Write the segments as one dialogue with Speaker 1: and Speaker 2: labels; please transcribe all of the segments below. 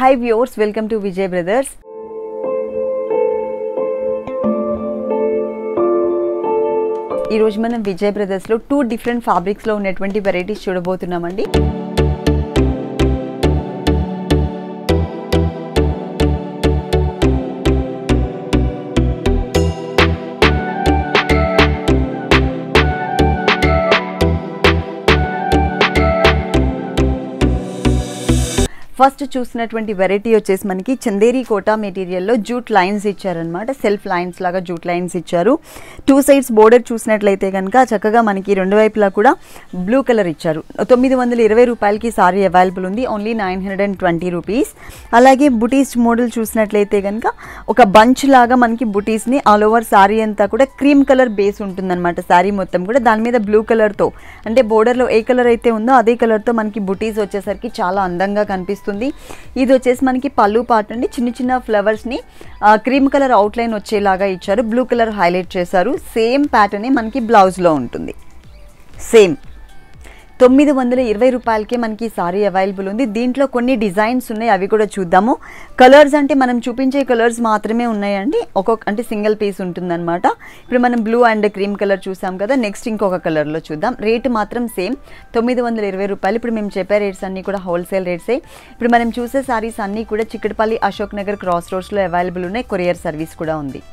Speaker 1: Hi viewers, welcome to Vijay Brothers. ఈ రోజు మనం విజయ్ బ్రదర్స్ లో 2 డిఫరెంట్ ఫ్యాబ్రిక్స్ లో ఉన్నటువంటి వెరైటీస్ చూడబోతున్నామండి. ఫస్ట్ చూసినటువంటి వెరైటీ వచ్చేసి మనకి చందేరి కోటా మెటీరియల్లో జూట్ లైన్స్ ఇచ్చారనమాట. సెల్ఫ్ లైన్స్ లాగా జూట్ లైన్స్ ఇచ్చారు. 2 సైడ్స్ బోర్డర్ చూసినట్లయితే కనుక చక్కగా మనకి రెండు వైపులా కూడా బ్లూ కలర్ ఇచ్చారు. 920 రూపాయలకి సారీ అవైలబుల్ ఉంది. Only 920 rupees. అలాగే బుటీస్ మోడల్ చూసినట్లయితే కనుక ఒక బంచ్ లాగా మనకి బుటీస్ని ఆల్ ఓవర్ సారీ అంతా కూడా క్రీమ్ కలర్ బేస్ ఉంటుందన్నమాట. సారీ మొత్తం కూడా దాని మీద బ్లూ కలర్తో అంటే బోర్డర్లో ఏ కలర్ అయితే ఉందో అదే కలర్తో మనకి బుటీస్ వచ్చేసరికి చాలా అందంగా కనిపిస్తుంది. ఇది వచ్చేసి మనకి పళ్ళు పార్ట్ అండి. చిన్న చిన్న ఫ్లవర్స్ ని క్రీమ్ కలర్ అవుట్ లైన్ వచ్చేలాగా ఇచ్చారు. బ్లూ కలర్ హైలైట్ చేశారు. సేమ్ ప్యాటర్న్ మనకి బ్లౌజ్ లో ఉంటుంది. సేమ్ 920 రూపాయలకే మనకి సారీ అవైలబుల్ ఉంది. దీంట్లో కొన్ని డిజైన్స్ ఉన్నాయి, అవి కూడా చూద్దాము. కలర్స్ అంటే మనం చూపించే కలర్స్ మాత్రమే ఉన్నాయండి. అంటే సింగిల్ పీస్ ఉంటుందన్నమాట. ఇప్పుడు మనం బ్లూ అండ్ క్రీమ్ కలర్ చూసాం కదా, నెక్స్ట్ ఇంకొక కలర్లో చూద్దాం. రేటు మాత్రం సేమ్ 920 రూపాయలు. ఇప్పుడు మేము చెప్పే రేట్స్ అన్నీ కూడా హోల్సేల్ రేట్సే. ఇప్పుడు మనం చూసే సారీస్ అన్నీ కూడా చిక్కడపల్లి అశోక్ నగర్ క్రాస్ రోడ్స్లో అవైలబుల్ ఉన్నాయి. కొరియర్ సర్వీస్ కూడా ఉంది.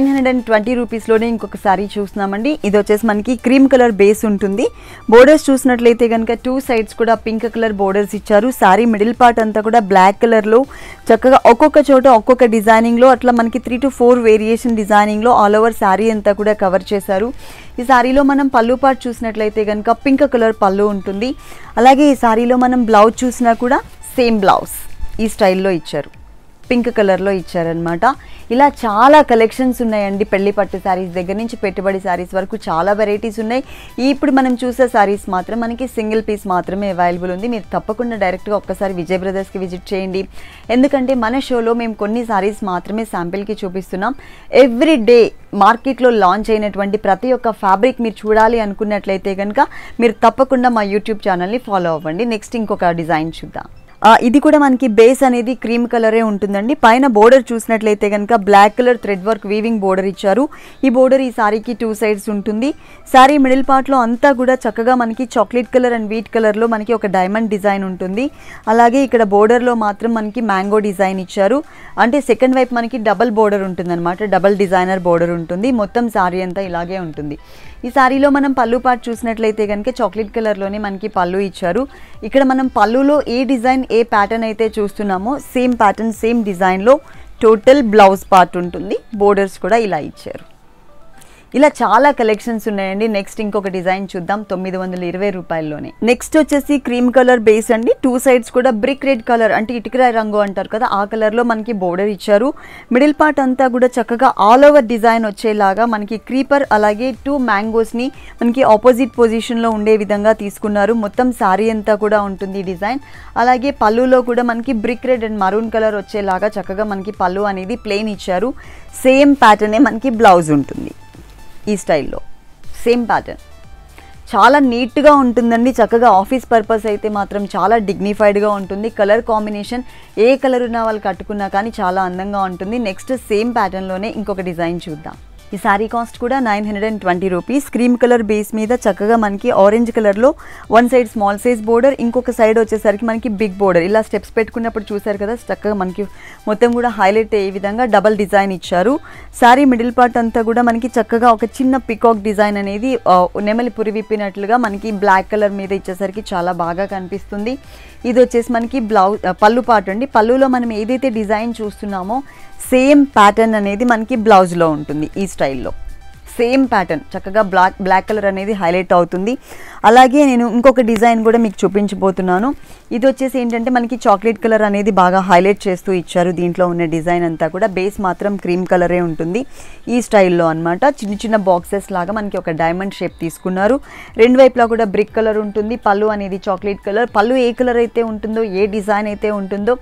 Speaker 1: 920 రూపీస్లోనే ఇంకొక సారీ చూస్తున్నామండి. ఇది వచ్చేసి మనకి క్రీమ్ కలర్ బేస్ ఉంటుంది. బోర్డర్స్ చూసినట్లయితే కనుక 2 సైడ్స్ కూడా పింక్ కలర్ బోర్డర్స్ ఇచ్చారు. సారీ మిడిల్ పార్ట్ అంతా కూడా బ్లాక్ కలర్ లో చక్కగా ఒక్కొక్క చోట ఒక్కొక్క డిజైనింగ్ లో అట్లా మనకి 3 to 4 వేరియేషన్ డిజైనింగ్ లో ఆల్ ఓవర్ సారీ అంతా కూడా కవర్ చేశారు. ఈ సారీలో మనం పళ్ళు పార్ట్ చూసినట్లయితే కనుక పింక్ కలర్ పళ్ళు ఉంటుంది. అలాగే ఈ సారీలో మనం బ్లౌజ్ చూసినా కూడా సేమ్ బ్లౌజ్ ఈ స్టైల్లో ఇచ్చారు. పింక్ కలర్లో ఇచ్చారనమాట. ఇలా చాలా కలెక్షన్స్ ఉన్నాయండి. పెళ్లి పట్టు శారీస్ దగ్గర నుంచి పెట్టుబడి శారీస్ వరకు చాలా వెరైటీస్ ఉన్నాయి. ఇప్పుడు మనం చూసే శారీస్ మాత్రం మనకి సింగిల్ పీస్ మాత్రమే అవైలబుల్ ఉంది. మీరు తప్పకుండా డైరెక్ట్గా ఒక్కసారి విజయ్ బ్రదర్స్కి విజిట్ చేయండి. ఎందుకంటే మన షోలో మేము కొన్ని శారీస్ మాత్రమే శాంపిల్కి చూపిస్తున్నాం. ఎవ్రీ డే మార్కెట్లో లాంచ్ అయినటువంటి ప్రతి ఒక్క ఫ్యాబ్రిక్ మీరు చూడాలి అనుకున్నట్లయితే కనుక మీరు తప్పకుండా మా యూట్యూబ్ ఛానల్ని ఫాలో అవ్వండి. నెక్స్ట్ ఇంకొక డిజైన్ చూద్దాం. ఇది కూడా మనకి బేస్ అనేది క్రీమ్ కలరే ఉంటుందండి. పైన బోర్డర్ చూసినట్లయితే కనుక black colour thread work weaving border ఇచ్చారు. ఈ బోర్డర్ ఈ సారీకి 2 సైడ్స్ ఉంటుంది. సారీ మిడిల్ పార్ట్లో అంతా కూడా చక్కగా మనకి చాక్లెట్ కలర్ అండ్ వీట్ కలర్లో మనకి ఒక డైమండ్ డిజైన్ ఉంటుంది. అలాగే ఇక్కడ బోర్డర్లో మాత్రం మనకి మ్యాంగో డిజైన్ ఇచ్చారు. అంటే సెకండ్ వైపు మనకి డబల్ బోర్డర్ ఉంటుంది అనమాట. డబల్ డిజైనర్ బోర్డర్ ఉంటుంది. మొత్తం సారీ అంతా ఇలాగే ఉంటుంది. ఈ సారీలో మనం పళ్ళు పార్ట్ చూసినట్లయితే కనుక చాక్లెట్ కలర్లోనే మనకి పళ్ళు ఇచ్చారు. ఇక్కడ మనం పళ్ళులో ఏ డిజైన్ ఏ ప్యాటర్న్ అయితే చూస్తున్నామో సేమ్ ప్యాటర్న్ సేమ్ డిజైన్లో టోటల్ బ్లౌజ్ పార్ట్ ఉంటుంది. బోర్డర్స్ కూడా ఇలా ఇచ్చారు. ఇలా చాలా కలెక్షన్స్ ఉన్నాయండి. నెక్స్ట్ ఇంకొక డిజైన్ చూద్దాం 920 రూపాయల్లోనే. నెక్స్ట్ వచ్చేసి క్రీమ్ కలర్ బేస్ అండి. 2 సైడ్స్ కూడా బ్రిక్ రెడ్ కలర్ అంటే ఇటుకరాయి రంగు అంటారు కదా, ఆ కలర్లో మనకి బోర్డర్ ఇచ్చారు. మిడిల్ పార్ట్ అంతా కూడా చక్కగా ఆల్ ఓవర్ డిజైన్ వచ్చేలాగా మనకి క్రీపర్ అలాగే 2 మ్యాంగోస్ని మనకి ఆపోజిట్ పొజిషన్లో ఉండే విధంగా తీసుకున్నారు. మొత్తం సారీ అంతా కూడా ఉంటుంది డిజైన్. అలాగే పళ్ళులో కూడా మనకి brick red and maroon colour వచ్చేలాగా చక్కగా మనకి పళ్ళు అనేది ప్లెయిన్ ఇచ్చారు. సేమ్ ప్యాటర్నే మనకి బ్లౌజ్ ఉంటుంది. ఈ స్టైల్లో సేమ్ ప్యాటర్న్ చాలా నీట్గా ఉంటుందండి. చక్కగా ఆఫీస్ పర్పస్ అయితే మాత్రం చాలా డిగ్నిఫైడ్గా ఉంటుంది. కలర్ కాంబినేషన్ ఏ కలర్ ఉన్న వాళ్ళు కట్టుకున్నా కానీ చాలా అందంగా ఉంటుంది. నెక్స్ట్ సేమ్ ప్యాటర్న్లోనే ఇంకొక డిజైన్ చూద్దాం. ఈ సారీ కాస్ట్ కూడా 920 రూపీస్. క్రీమ్ కలర్ బేస్ మీద చక్కగా మనకి ఆరెంజ్ కలర్లో 1 సైడ్ స్మాల్ సైజ్ బోర్డర్, ఇంకొక సైడ్ వచ్చేసరికి మనకి బిగ్ బోర్డర్. ఇలా స్టెప్స్ పెట్టుకున్నప్పుడు చూసారు కదా, చక్కగా మనకి మొత్తం కూడా హైలైట్ అయ్యే విధంగా డబల్ డిజైన్ ఇచ్చారు. సారీ మిడిల్ పార్ట్ అంతా కూడా మనకి చక్కగా ఒక చిన్న పికాక్ డిజైన్ అనేది నెమలి పురి విప్పినట్లుగా మనకి బ్లాక్ కలర్ మీద ఇచ్చేసరికి చాలా బాగా కనిపిస్తుంది. ఇది వచ్చేసి మనకి పళ్ళు పార్ట్ అండి. పళ్ళులో మనం ఏదైతే డిజైన్ చూస్తున్నామో సేమ్ ప్యాటర్న్ అనేది మనకి బ్లౌజ్లో ఉంటుంది. ఈ స్టైల్లో సేమ్ ప్యాటర్న్ చక్కగా బ్లాక్ కలర్ అనేది హైలైట్ అవుతుంది. అలాగే నేను ఇంకొక డిజైన్ కూడా మీకు చూపించబోతున్నాను. ఇది వచ్చేసి ఏంటంటే మనకి చాక్లెట్ కలర్ అనేది బాగా హైలైట్ చేస్తూ ఇచ్చారు. దీంట్లో ఉన్న డిజైన్ అంతా కూడా బేస్ మాత్రం క్రీమ్ కలరే ఉంటుంది. ఈ స్టైల్లో అనమాట. చిన్న చిన్న బాక్సెస్ లాగా మనకి ఒక డైమండ్ షేప్ తీసుకున్నారు. రెండు వైపులా కూడా బ్రిక్ కలర్ ఉంటుంది. పళ్ళు అనేది చాక్లెట్ కలర్. పళ్ళు ఏ కలర్ అయితే ఉంటుందో ఏ డిజైన్ అయితే ఉంటుందో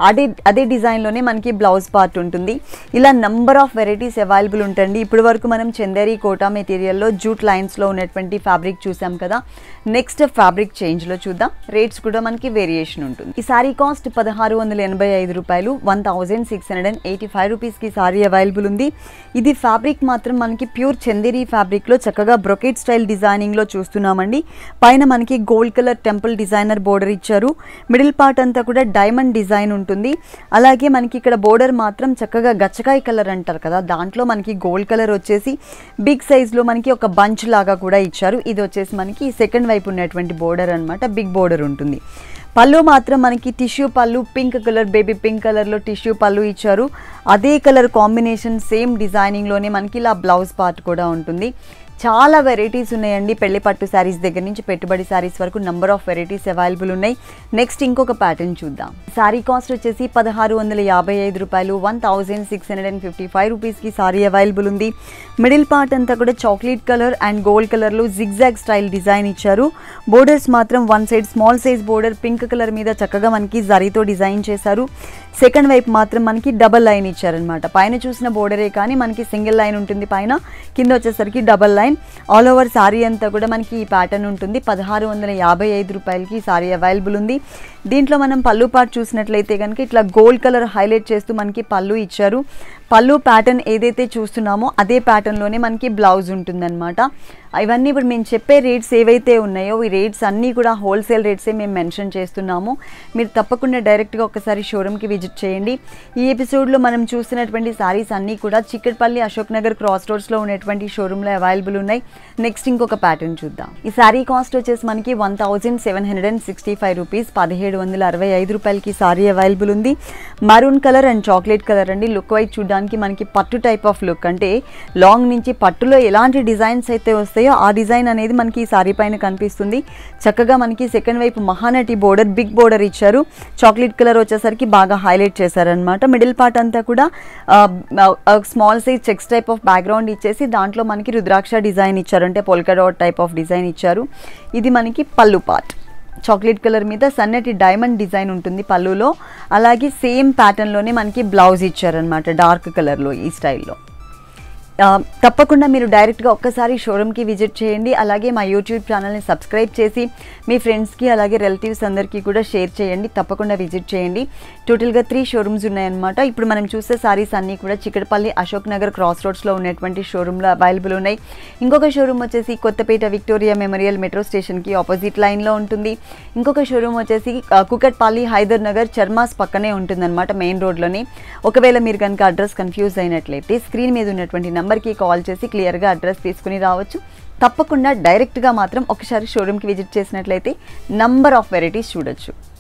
Speaker 1: అదే డిజైన్లోనే మనకి బ్లౌజ్ పార్ట్ ఉంటుంది. ఇలా నంబర్ ఆఫ్ వెరైటీస్ అవైలబుల్ ఉంటుంది. ఇప్పటి వరకు మనం చందేరి కోటా మెటీరియల్లో జూట్ లైన్స్లో ఉన్నటువంటి ఫ్యాబ్రిక్ చూసాం కదా. నెక్స్ట్ ఫ్యాబ్రిక్ చేంజ్లో చూద్దాం. రేట్స్ కూడా మనకి వేరియేషన్ ఉంటుంది. ఈ సారీ కాస్ట్ 1685 రూపాయలు, 1685 రూపీస్కి సారీ అవైలబుల్ ఉంది. ఇది ఫ్యాబ్రిక్ మాత్రం మనకి ప్యూర్ చందేరి ఫ్యాబ్రిక్లో చక్కగా బ్రొకెట్ స్టైల్ డిజైనింగ్లో చూస్తున్నామండి. పైన మనకి gold colour temple designer border ఇచ్చారు. మిడిల్ పార్ట్ అంతా కూడా డైమండ్ డిజైన్ ఉంటుంది. అలాగే మనకి ఇక్కడ బోర్డర్ మాత్రం చక్కగా గచ్చకాయ కలర్ అంటారు కదా, దాంట్లో మనకి గోల్డ్ కలర్ వచ్చేసి బిగ్ సైజ్లో మనకి ఒక బంచ్ లాగా కూడా ఇచ్చారు. ఇది వచ్చేసి మనకి సెకండ్ వైపు ఉన్నటువంటి బోర్డర్ అన్నమాట, బిగ్ బోర్డర్ ఉంటుంది. పళ్ళు మాత్రం మనకి tissue pallu, pink colour, baby pink కలర్లో టిష్యూ పళ్ళు ఇచ్చారు. అదే కలర్ కాంబినేషన్ సేమ్ డిజైనింగ్లోనే మనకి ఇలా బ్లౌజ్ పార్ట్ కూడా ఉంటుంది. చాలా వెరైటీస్ ఉన్నాయండి. పెళ్లి పట్టు శారీస్ దగ్గర నుంచి పెట్టుబడి శారీస్ వరకు నంబర్ ఆఫ్ వెరైటీస్ అవైలబుల్ ఉన్నాయి. నెక్స్ట్ ఇంకొక ప్యాటర్న్ చూద్దాం. సారీ కాస్ట్ వచ్చేసి 1655 రూపాయలు, 1655 రూపీస్కి సారీ అవైలబుల్ ఉంది. మిడిల్ పార్ట్ అంతా కూడా చాక్లెట్ కలర్ అండ్ గోల్డ్ కలర్లో జిగ్జాగ్ స్టైల్ డిజైన్ ఇచ్చారు. బోర్డర్స్ మాత్రం one side small size border pink colour మీద చక్కగా మనకి జరీతో డిజైన్ చేశారు. సెకండ్ వైపు మాత్రం మనకి డబల్ లైన్ ఇచ్చారనమాట. పైన చూసిన బోర్డరే కానీ మనకి సింగిల్ లైన్ ఉంటుంది పైన, కింద వచ్చేసరికి double line. All over sari అంతా కూడా మనకి ఈ ప్యాటర్న్ ఉంటుంది. 1655 రూపాయలకి సారీ అవైలబుల్ ఉంది. దీంట్లో మనం పళ్ళు పార్ట్ చూసినట్లయితే కనుక ఇట్లా గోల్డ్ కలర్ హైలైట్ చేస్తూ మనకి పళ్ళు ఇచ్చారు. పళ్ళు ప్యాటర్న్ ఏదైతే చూస్తున్నామో అదే ప్యాటర్న్లోనే మనకి బ్లౌజ్ ఉంటుందన్నమాట. ఇవన్నీ ఇప్పుడు మేము చెప్పే రేట్స్ ఏవైతే ఉన్నాయో ఈ రేట్స్ అన్నీ కూడా హోల్సేల్ రేట్సే మేము మెన్షన్ చేస్తున్నాము. మీరు తప్పకుండా డైరెక్ట్గా ఒకసారి షోరూమ్కి విజిట్ చేయండి. ఈ ఎపిసోడ్లో మనం చూసినటువంటి సారీస్ అన్నీ కూడా చిక్కట్పల్లి అశోక్ నగర్ క్రాస్ రోడ్స్లో ఉన్నటువంటి షోరూంలో అవైలబుల్ ఉన్నాయి. నెక్స్ట్ ఇంకొక ప్యాటర్న్ చూద్దాం. ఈ సారీ కాస్ట్ వచ్చేసి మనకి 1765 రూపీస్, 1765 రూపాయలకి సారీ అవైలబుల్ ఉంది. Maroon colour and chocolate colour అండి. లుక్ వైజ్ చూడడానికి మనకి పట్టు టైప్ ఆఫ్ లుక్, అంటే లాంగ్ నుంచి పట్టులో ఎలాంటి డిజైన్స్ అయితే వస్తాయో ఆ డిజైన్ అనేది మనకి ఈ సారీ పైన కనిపిస్తుంది. చక్కగా మనకి సెకండ్ వైపు మహానటి బోర్డర్, బిగ్ బోర్డర్ ఇచ్చారు. చాక్లెట్ కలర్ వచ్చేసరికి బాగా హైలైట్ చేశారనమాట. మిడిల్ పార్ట్ అంతా కూడా small size checks type of background ఇచ్చేసి దాంట్లో మనకి రుద్రాక్ష డిజైన్ ఇచ్చారు, అంటే polka dot type of design ఇచ్చారు. ఇది మనకి పళ్ళు పార్ట్. చాక్లెట్ కలర్ మీద సన్నటి డైమండ్ డిజైన్ ఉంటుంది పళ్ళులో. అలాగే సేమ్ ప్యాటర్న్లోనే మనకి బ్లౌజ్ ఇచ్చారనమాట డార్క్ కలర్లో ఈ స్టైల్లో. తప్పకుండా మీరు డైరెక్ట్గా ఒక్కసారి షోరూమ్కి విజిట్ చేయండి. అలాగే మా యూట్యూబ్ ఛానల్ని సబ్స్క్రైబ్ చేసి మీ ఫ్రెండ్స్కి అలాగే రిలేటివ్స్ అందరికీ కూడా షేర్ చేయండి. తప్పకుండా విజిట్ చేయండి. టోటల్గా 3 షోరూమ్స్ ఉన్నాయన్నమాట. ఇప్పుడు మనం చూసే సారీస్ అన్నీ కూడా చిక్కడపల్లి అశోక్ నగర్ క్రాస్ రోడ్స్లో ఉన్నటువంటి షోరూంలో అవైలబుల్ ఉన్నాయి. ఇంకొక షోరూమ్ వచ్చేసి కొత్తపేట విక్టోరియా మెమోరియల్ మెట్రో స్టేషన్కి ఆపోజిట్ లైన్లో ఉంటుంది. ఇంకొక షోరూమ్ వచ్చేసి కుకట్పల్లి హైదర్ నగర్ చర్మాస్ పక్కనే ఉంటుందన్నమాట, మెయిన్ రోడ్లోనే. ఒకవేళ మీరు కనుక అడ్రస్ కన్ఫ్యూజ్ అయినట్లయితే స్క్రీన్ మీద ఉన్నటువంటి నెంబర్కి కాల్ చేసి క్లియర్గా అడ్రస్ తీసుకుని రావచ్చు. తప్పకుండా డైరెక్ట్గా మాత్రం ఒకసారి షోరూమ్కి విజిట్ చేసినట్లయితే నంబర్ ఆఫ్ వెరైటీస్ చూడొచ్చు.